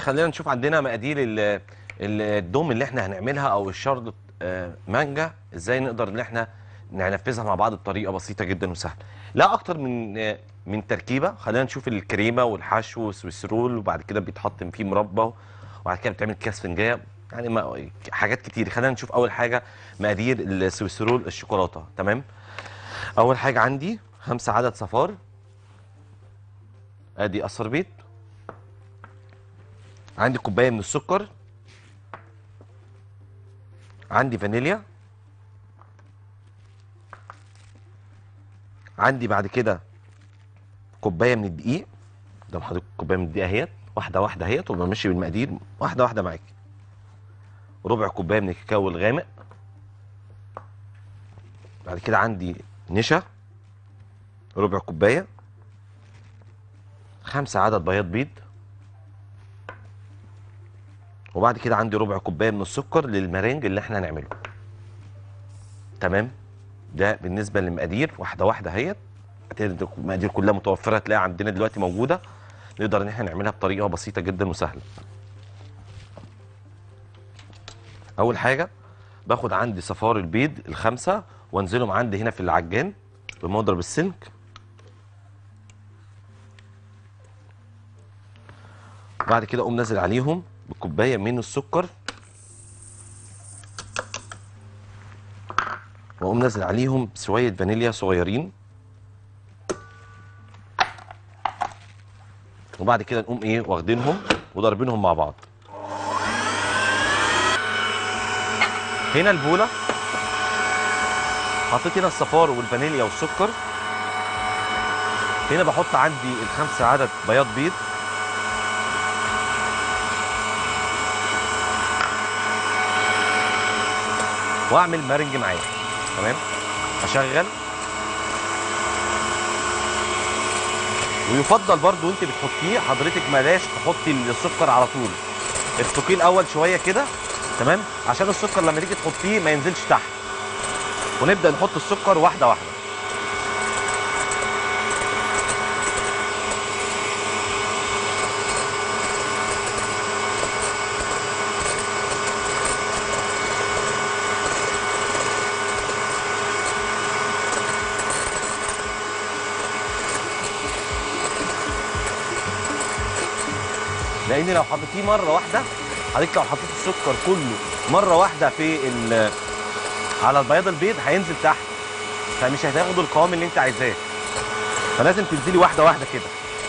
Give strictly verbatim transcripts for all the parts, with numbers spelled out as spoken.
خلينا نشوف عندنا مقادير ال- الدوم اللي احنا هنعملها او الشرط آه، مانجا، ازاي نقدر ان احنا ننفذها مع بعض بطريقه بسيطه جدا وسهله. لا اكتر من آه، من تركيبه. خلينا نشوف الكريمه والحشو والسويس رول، وبعد كده بيتحط فيه مربى، وبعد كده بتعمل كاس فنجان، يعني ما حاجات كتير. خلينا نشوف اول حاجه مقادير السويس رول الشوكولاته. تمام. اول حاجه عندي خمسة عدد صفار، ادي قصر بيض، عندي كوبايه من السكر، عندي فانيليا، عندي بعد كده كوبايه من الدقيق. ده حضرتك كوبايه من الدقيق اهيت، واحده واحده اهيت، وبمشي بالمقادير واحده واحده معاكي. ربع كوبايه من الكاكاو الغامق. بعد كده عندي نشا ربع كوبايه، خمسة عدد بياض بيض، وبعد كده عندي ربع كوبايه من السكر للمرنج اللي احنا هنعمله. تمام. ده بالنسبه للمقادير واحده واحده اهيت. المقادير كلها متوفره، تلاقيها عندنا دلوقتي موجوده، نقدر ان احنا نعملها بطريقه بسيطه جدا وسهله. اول حاجه باخد عندي صفار البيض الخمسه وانزلهم عندي هنا في العجان بمضرب السلك، بعد كده اقوم نازل عليهم بكوبايه من السكر، واقوم نازل عليهم بشويه فانيليا صغيرين، وبعد كده نقوم ايه واخدينهم وضاربينهم مع بعض. هنا البوله حطيت هنا الصفار والفانيليا والسكر، هنا بحط عندي الخمسه عدد بياض بيض، واعمل مارنج معاه. تمام. اشغل. ويفضل برضو وانت بتحطيه حضرتك بلاش تحطي السكر على طول، اسلقيه الاول شويه كده. تمام. عشان السكر لما تيجي تحطيه ما ينزلش تحت، ونبدا نحط السكر واحده واحده. لان لو حطيتيه مره واحده، حضرتك لو حطيت السكر كله مره واحده في على البياض البيض هينزل تحت، فمش هتاخد القوام اللي انت عايزاه، فلازم تنزلي واحده واحده كده.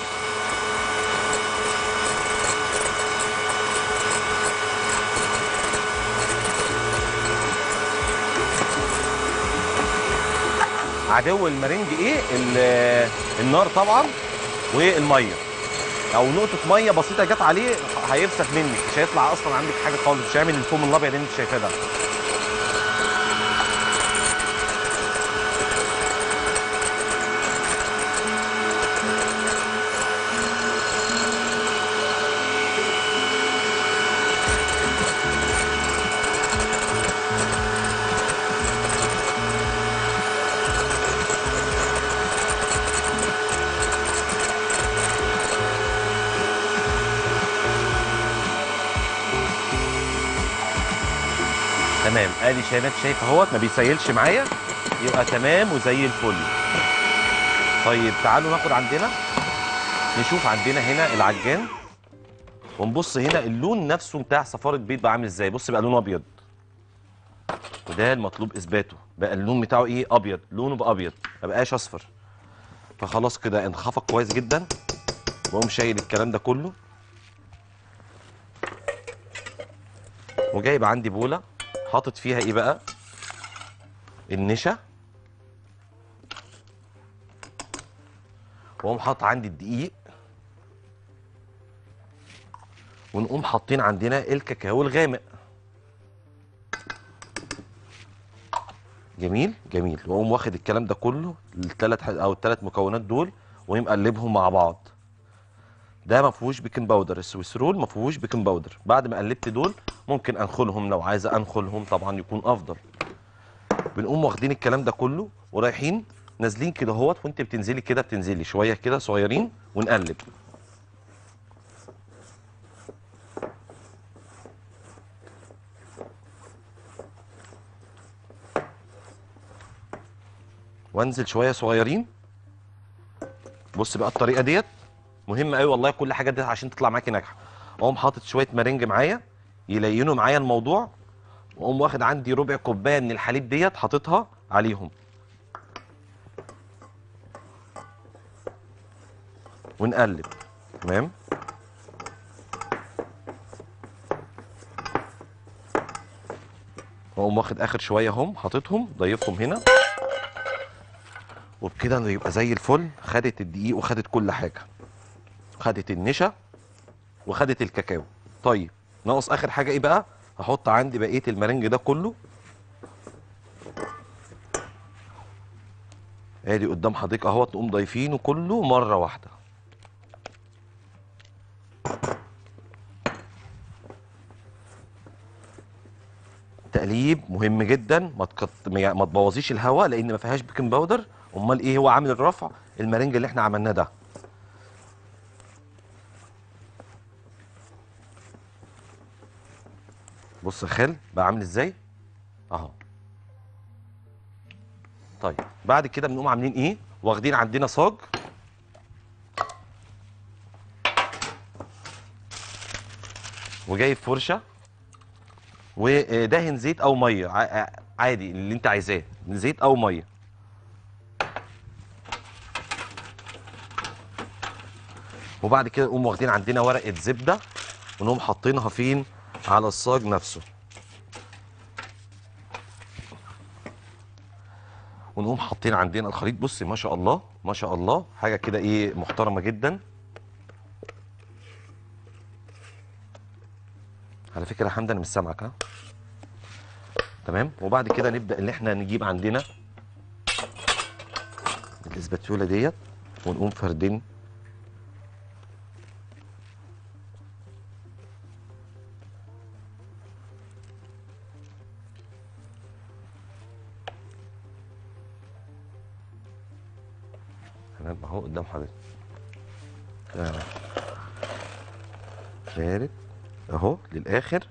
عدو المارينج ايه؟ النار طبعا، والميه. او نقطه ميه بسيطه جت عليه هيفسخ منك، مش هيطلع اصلا عندك حاجه خالص، مش هيعمل الفوم الابيض اللي انت شايفاه ده. تمام. ادي شايفات شايف اهوت ما بيسيلش معايا، يبقى تمام وزي الفل. طيب تعالوا ناخد عندنا نشوف عندنا هنا العجان، ونبص هنا اللون نفسه بتاع صفار البيض بقى عامل ازاي. بص بقى لونه ابيض، وده المطلوب اثباته، بقى اللون بتاعه ايه؟ ابيض، لونه بقى ابيض ما بقاش اصفر. فخلاص كده انخفق كويس جدا. واقوم شايل الكلام ده كله، وجايب عندي بوله حاطط فيها ايه بقى؟ النشا، واقوم حاطط عندي الدقيق، ونقوم حاطين عندنا الكاكاو الغامق. جميل جميل. واقوم واخد الكلام ده كله الثلاث او الثلاث مكونات دول ومقلبهم مع بعض. ده ما فيهوش بيكنج باودر، السويس رول ما فيهوش بيكنج باودر. بعد ما قلبت دول ممكن انخلهم، لو عايزه انخلهم طبعا يكون افضل. بنقوم واخدين الكلام ده كله ورايحين نازلين كده اهوت، وانت بتنزلي كده بتنزلي شويه كده صغيرين ونقلب. وانزل شويه صغيرين. بص بقى الطريقه ديت مهمه قوي والله، كل حاجه ديت عشان تطلع معاكي ناجحه. اقوم حاطط شويه مارنج معايا يلينوا معايا الموضوع، واقوم واخد عندي ربع كوبايه من الحليب ديت حاططها عليهم، ونقلب. تمام. واقوم واخد اخر شويه هم حاططهم ضيفهم هنا، وبكده يبقى زي الفل. خدت الدقيق وخدت كل حاجه، خدت النشا وخدت الكاكاو. طيب ناقص اخر حاجه ايه بقى؟ هحط عندي بقيه المارنج ده كله ادي قدام حضرتك اهوت، نقوم ضايفينه كله مره واحده. تقليب مهم جدا، ما تكت... ما تبوظيش الهواء لان ما فيهاش بيكنج باودر. امال ايه هو عامل الرفع؟ المارنج اللي احنا عملناه ده. بص يا خال بقى عامل ازاي اهو. طيب بعد كده بنقوم عاملين ايه؟ واخدين عندنا صاج وجايب فرشه ودهن زيت او ميه عادي اللي انت عايزاه، زيت او ميه. وبعد كده نقوم واخدين عندنا ورقه زبده ونقوم حاطينها فين؟ على الصاج نفسه، ونقوم حاطين عندنا الخليط. بص ما شاء الله ما شاء الله، حاجه كده ايه محترمه جدا. على فكره يا حمد انا مش سامعك ها. تمام. وبعد كده نبدا ان احنا نجيب عندنا الاسباتيولا ديت ونقوم فردين تمام اهو قدام حضرتك. فارد اهو للاخر.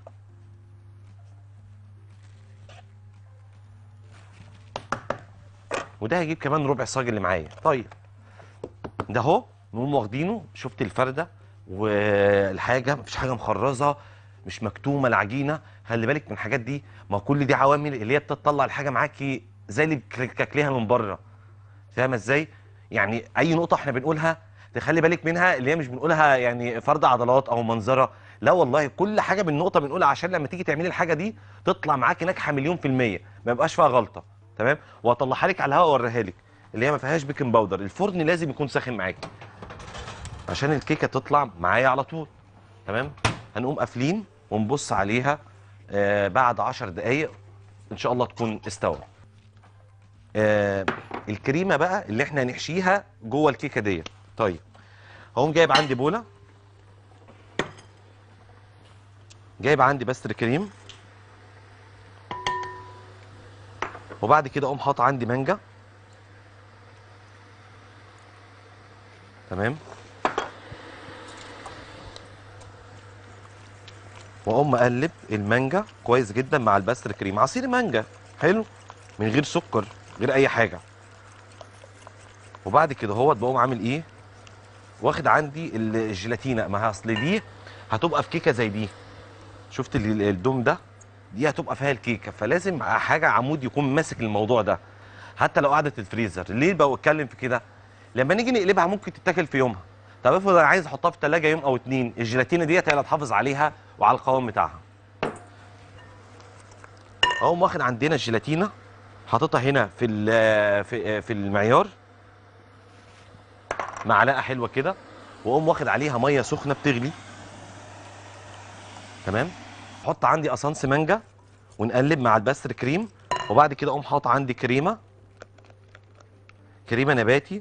وده هيجيب كمان ربع صاج اللي معايا. طيب ده اهو نقوم واخدينه. شفت الفرده والحاجه مفيش حاجه مخرزه مش مكتومه العجينه. خلي بالك من الحاجات دي، ما كل دي عوامل اللي هي بتطلع الحاجه معاكي زي اللي بتاكليها من بره. فاهمه ازاي؟ يعني اي نقطه احنا بنقولها تخلي بالك منها، اللي هي مش بنقولها يعني فرد عضلات او منظره، لا والله كل حاجه بالنقطه بنقولها عشان لما تيجي تعملي الحاجه دي تطلع معاكي ناجحه مليون في الميه، ما يبقاش فيها غلطه. تمام. وهطلعها لك على الهواء واوريها لك، اللي هي ما فيهاش بيكنج باودر. الفرن لازم يكون ساخن معاكي عشان الكيكه تطلع معايا على طول. تمام. هنقوم قافلين ونبص عليها آه بعد عشر دقايق ان شاء الله تكون استوت. آه الكريمه بقى اللي احنا هنحشيها جوه الكيكه ديت. طيب هقوم جايب عندي بوله، جايب عندي بستر كريم، وبعد كده اقوم حاطط عندي مانجا. تمام. واقوم مقلب المانجا كويس جدا مع البستر كريم، عصير مانجا حلو من غير سكر غير اي حاجه. وبعد كده هوت بقوم عامل ايه؟ واخد عندي الجيلاتينا. ما اصل دي هتبقى في كيكه زي دي، شفت الدوم ده؟ دي هتبقى فيها الكيكه، فلازم حاجه عمود يكون ماسك الموضوع ده حتى لو قعدت الفريزر. ليه بقى بتكلم في كده؟ لما نيجي نقلبها ممكن تتاكل في يومها. طب افرض انا عايز احطها في الثلاجه يوم او اتنين، الجيلاتينا ديت هي اللي هتحافظ عليها وعلى القوام بتاعها. اقوم واخد عندنا الجيلاتينا حاططها هنا في في في المعيار معلقه حلوه كده، واقوم واخد عليها ميه سخنه بتغلي. تمام. احط عندي اسانس مانجا ونقلب مع البستر كريم، وبعد كده اقوم حاطط عندي كريمه كريمه نباتي.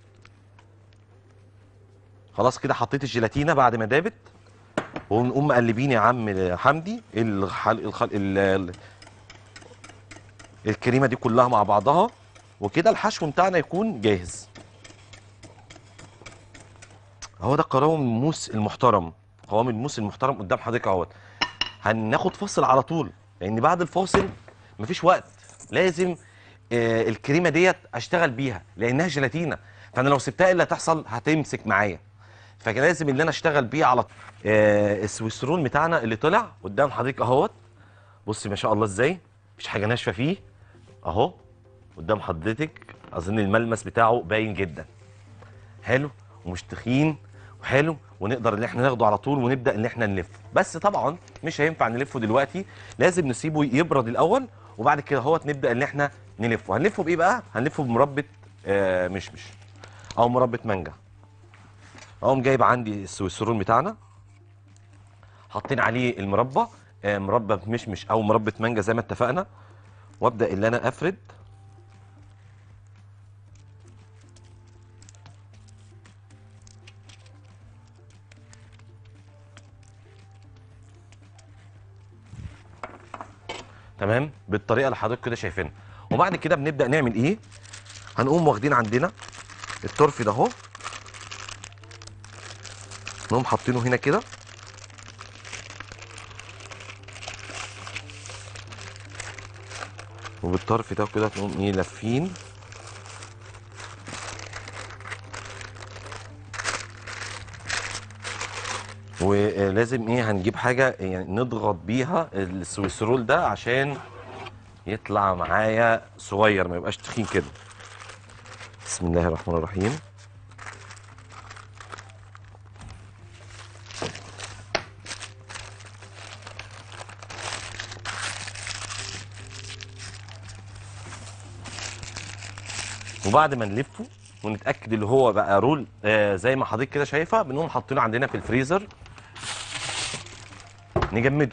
خلاص كده حطيت الجيلاتينا بعد ما دابت، ونقوم مقلبين يا عم حمدي الخل... الخل... ال... الكريمه دي كلها مع بعضها، وكده الحشو بتاعنا يكون جاهز. اهو ده قوام الموس المحترم، قوام الموس المحترم قدام حضرتك اهوت. هناخد فاصل على طول لان بعد الفاصل مفيش وقت، لازم آه الكريمه ديت اشتغل بيها لانها جيلاتينه، فانا لو سبتها ايه اللي هتحصل؟ هتمسك معايا. فلازم اللي انا اشتغل بيه على طول. آه السويس رول بتاعنا اللي طلع قدام حضرتك اهوت. بصي ما شاء الله ازاي، مفيش حاجه ناشفه فيه اهو قدام حضرتك. اظن الملمس بتاعه باين جدا، حلو ومش تخين وحلو، ونقدر ان احنا ناخده على طول ونبدا ان احنا نلفه. بس طبعا مش هينفع نلفه دلوقتي، لازم نسيبه يبرد الاول وبعد كده اهوت نبدا ان احنا نلفه. هنلفه بايه بقى؟ هنلفه بمربى آه مشمش او مربى مانجا. اقوم جايب عندي السويس رول بتاعنا، حاطين عليه المربى، آه مربى مشمش او مربى مانجا زي ما اتفقنا، وابدا ان انا افرد. تمام بالطريقه اللي حضرتك كده شايفينها. وبعد كده بنبدا نعمل ايه؟ هنقوم واخدين عندنا الطرف ده اهو، نقوم حاطينه هنا كده، وبالطرف ده كده نقوم ايه لافين. ولازم ايه هنجيب حاجه يعني نضغط بيها السويس رول ده عشان يطلع معايا صغير ما يبقاش تخين كده. بسم الله الرحمن الرحيم. وبعد ما نلفه ونتاكد اللي هو بقى رول آه زي ما حضرتك كده شايفه، بنقوم حاطينه عندنا في الفريزر نجمده.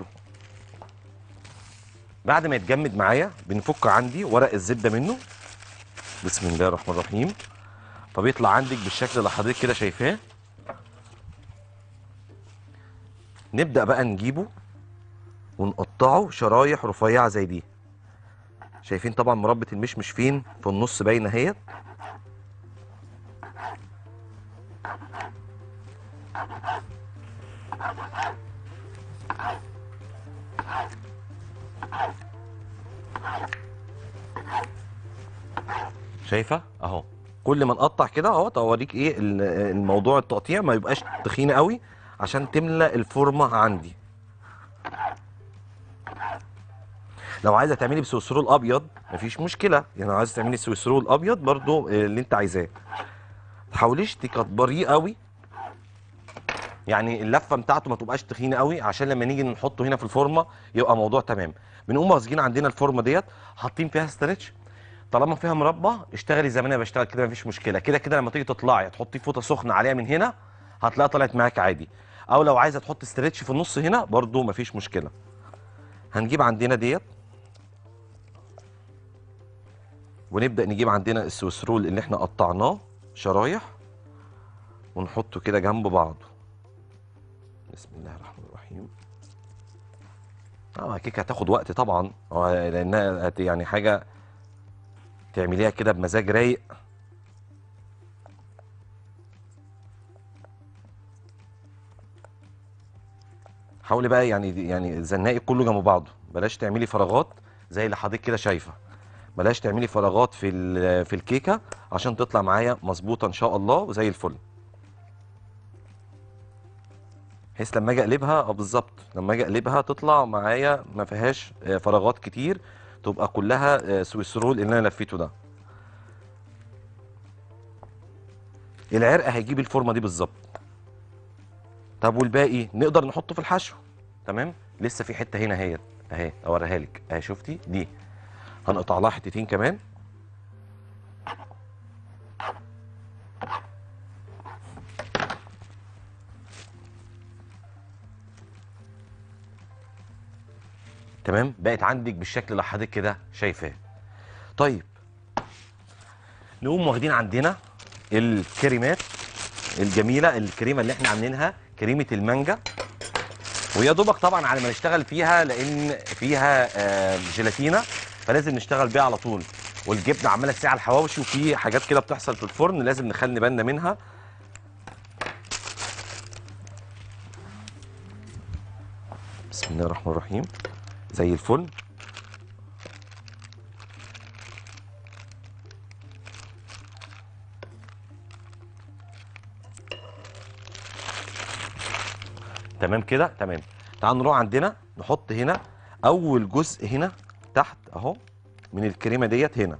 بعد ما يتجمد معايا بنفك عندي ورق الزبده منه. بسم الله الرحمن الرحيم. فبيطلع عندك بالشكل اللي حضرتك كده شايفاه. نبدا بقى نجيبه ونقطعه شرايح رفيعه زي دي. شايفين طبعا مربى المشمش فين؟ في النص باينه اهيت. شايفه اهو. كل ما نقطع كده اهو اوريك ايه الموضوع، التقطيع ما يبقاش تخين قوي عشان تملى الفورمه عندي. لو عايزه تعملي بسويس رول ابيض مفيش مشكله، يعني لو عايزه تعملي سويس رول ابيض برضو اللي انت عايزاه. ما تحاوليش تكبريه قوي، يعني اللفه بتاعته ما تبقاش تخينه قوي عشان لما نيجي نحطه هنا في الفورمه يبقى موضوع تمام. بنقوم ماسكين عندنا الفورمه ديت حاطين فيها ستريتش. طالما فيها مربى اشتغلي زي ما انا بشتغل كده مفيش مشكله. كده كده لما تيجي تطلعي تحطي فوطه سخنه عليها من هنا هتلاقيها طلعت معاك عادي. او لو عايزه تحط ستريتش في النص هنا برضو مفيش مشكله. هنجيب عندنا ديت ونبدا نجيب عندنا السويس رول اللي احنا قطعناه شرايح ونحطه كده جنب بعضه. بسم الله الرحمن الرحيم. اه الكيكه هتاخد وقت طبعا لانها يعني حاجه تعمليها كده بمزاج رايق. حاولي بقى يعني يعني زنقي كله جنب بعضه، بلاش تعملي فراغات زي اللي حضرتك كده شايفه. بلاش تعملي فراغات في في الكيكه عشان تطلع معايا مظبوطه ان شاء الله وزي الفل. بحيث لما اجي اقلبها اه بالظبط لما اجي اقلبها تطلع معايا ما فيهاش فراغات كتير، تبقى كلها سويس رول اللي انا لفيته ده. العرق هيجيب الفورمه دي بالظبط. طب والباقي نقدر نحطه في الحشو. تمام. لسه في حته هنا اهي اهي اوريها لك اهي، شفتي دي؟ هنقطع لها حتتين كمان. تمام بقت عندك بالشكل اللي حضرتك كده شايفاه. طيب نقوم واخدين عندنا الكريمات الجميله، الكريمه اللي احنا عاملينها كريمه المانجا، ويا دوبك طبعا على ما نشتغل فيها لان فيها آه جيلاتينا فلازم نشتغل بيها على طول. والجبنه عماله تسيح على الحواوشي وفي حاجات كده بتحصل في الفرن لازم نخلي بالنا منها. بسم الله الرحمن الرحيم. زي الفل. تمام كده تمام. تعالوا نروح عندنا نحط هنا اول جزء هنا تحت اهو من الكريمه ديت هنا.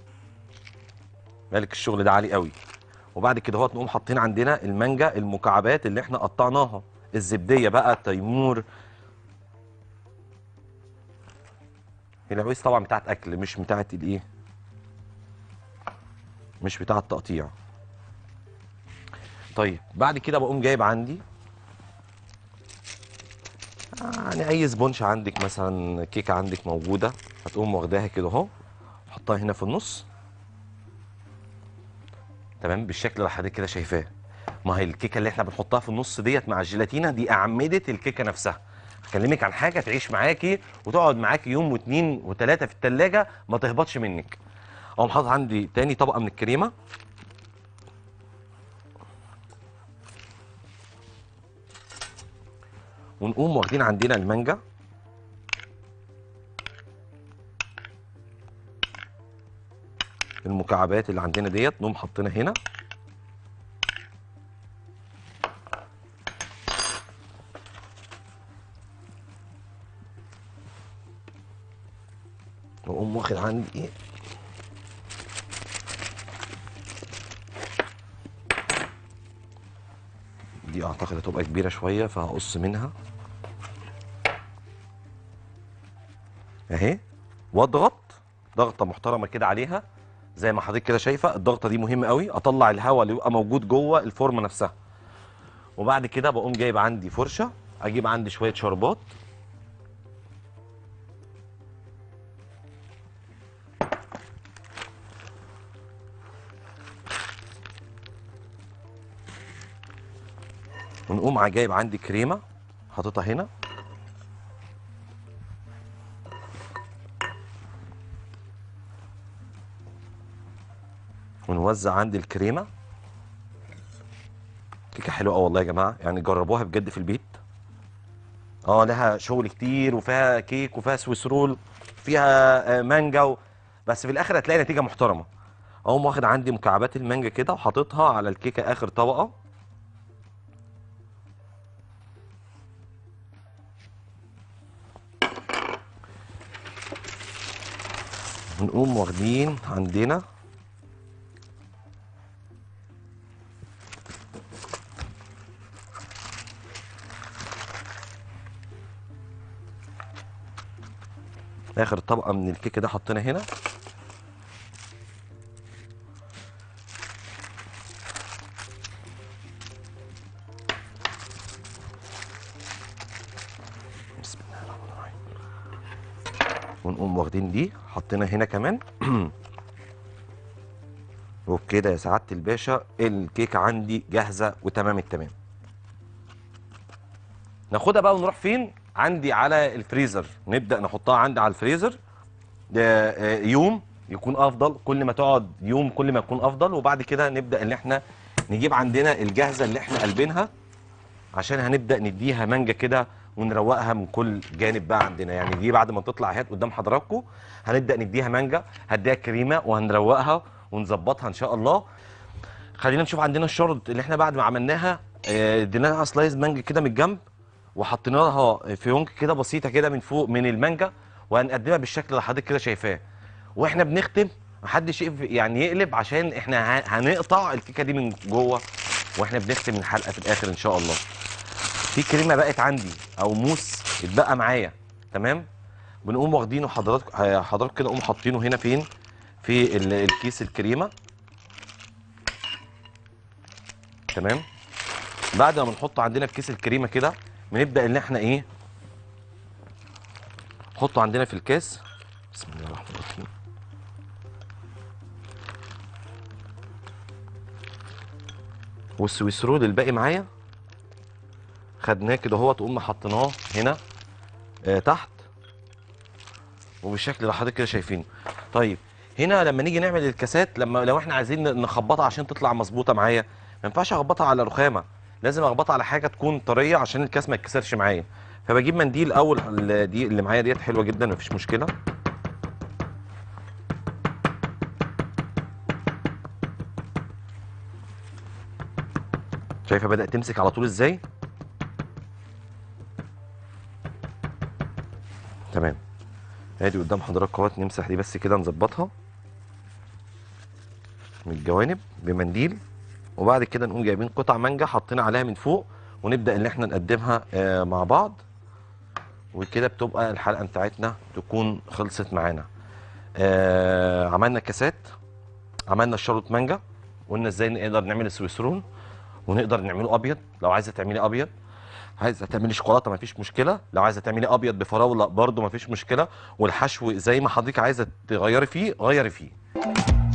مالك الشغل ده عالي قوي. وبعد كده اهوت نقوم حاطين عندنا المانجا المكعبات اللي احنا قطعناها، الزبديه بقى، تيمور. العويس طبعا بتاعت اكل مش بتاعت الايه، مش بتاعت تقطيع. طيب بعد كده بقوم جايب عندي يعني اي سبونش عندك، مثلا كيكه عندك موجوده، هتقوم واخداها كده اهو، حطها هنا في النص. تمام بالشكل اللي حضرتك كده شايفاه. ما هي الكيكه اللي احنا بنحطها في النص ديت مع الجيلاتينا دي اعمده الكيكه نفسها. هكلمك عن حاجه تعيش معاكي وتقعد معاكي يوم واثنين وثلاثه في الثلاجه ما تهبطش منك. اقوم حاطط عندي تاني طبقه من الكريمه، ونقوم واخدين عندنا المانجا المكعبات اللي عندنا ديت، نقوم حاطينها هنا. واقوم واخد عندي ايه، دي اعتقد هتبقى كبيره شويه فهقص منها اهي، واضغط ضغطه محترمه كده عليها زي ما حضرتك كده شايفه. الضغطه دي مهمه قوي، اطلع الهواء اللي يبقى موجود جوه الفورمه نفسها. وبعد كده بقوم جايب عندي فرشه، اجيب عندي شويه شربات، ونقوم جايب عندي كريمه حاططها هنا، ونوزع عندي الكريمه. كيكه حلوه قوي والله يا جماعه، يعني جربوها بجد في البيت. اه لها شغل كتير، وفيها كيك وفيها سويس رول، فيها آه، مانجا و... بس في الاخر هتلاقي نتيجه محترمه. اقوم واخد عندي مكعبات المانجا كده وحاططها على الكيكه اخر طبقه، ونقوم واخدين عندنا اخر طبقه من الكيكه ده حطينا هنا. بسم الله الرحمن الرحيم. ونقوم واخدين دي حطينا هنا كمان. وبكده يا سعاده الباشا الكيكه عندي جاهزه وتمام التمام. ناخدها بقى ونروح فين؟ عندي على الفريزر، نبدا نحطها عندي على الفريزر. آه، آه، يوم يكون افضل، كل ما تقعد يوم كل ما يكون افضل. وبعد كده نبدا ان احنا نجيب عندنا الجاهزه اللي احنا قلبينها، عشان هنبدا نديها مانجا كده ونروقها من كل جانب بقى عندنا. يعني دي بعد ما تطلع اهي قدام حضراتكم هنبدا نديها مانجا، هديها كريمه وهنروقها ونظبطها ان شاء الله. خلينا نشوف عندنا الشورت اللي احنا بعد ما عملناها. آه، ادينا لها سلايز مانجا كده من الجنب، وحطينا لها فيونك كده بسيطه كده من فوق من المانجا، وهنقدمها بالشكل اللي حضرتك كده شايفاه. واحنا بنختم محدش يقف يعني يقلب، عشان احنا ه- هنقطع الكيكه دي من جوه واحنا بنختم الحلقه في الاخر ان شاء الله. في كريمه بقت عندي او موس اتبقى معايا، تمام، بنقوم واخدينه حضرتك حضرتك كده، قوم حاطينه هنا فين في ال- الكيس الكريمه. تمام. بعد ما بنحطه عندنا في كيس الكريمه كده، بنبدا ان احنا ايه، نحطه عندنا في الكاس. بسم الله الرحمن الرحيم. والسويس رول الباقي معايا خدناه كده اهوت، وقمنا حطيناه هنا آه تحت، وبالشكل اللي حضرتك كده شايفينه. طيب هنا لما نيجي نعمل الكاسات، لما لو احنا عايزين نخبطها عشان تطلع مظبوطه معايا، ما ينفعش اخبطها على رخامه، لازم اخبطها على حاجه تكون طريه عشان الكاس ما يتكسرش معايا. فبجيب منديل اول، ال- دي اللي معايا ديت حلوه جدا مفيش مشكله. شايفه بدات تمسك على طول ازاي. تمام. ادي قدام حضراتكم اهوت، نمسح دي بس كده نظبطها من الجوانب بمنديل، وبعد كده نقوم جايبين قطع مانجا حاطين عليها من فوق، ونبدا ان احنا نقدمها آه مع بعض، وكده بتبقى الحلقه بتاعتنا تكون خلصت معانا. آه عملنا كاسات، عملنا الشرط مانجا، قلنا ازاي نقدر نعمل السويسرون ونقدر نعمله ابيض. لو عايزه تعملي ابيض، عايزه تعملي شوكولاته مفيش مشكله، لو عايزه تعملي ابيض بفراوله برده مفيش مشكله، والحشو زي ما حضرتك عايزه تغيري فيه غيري فيه.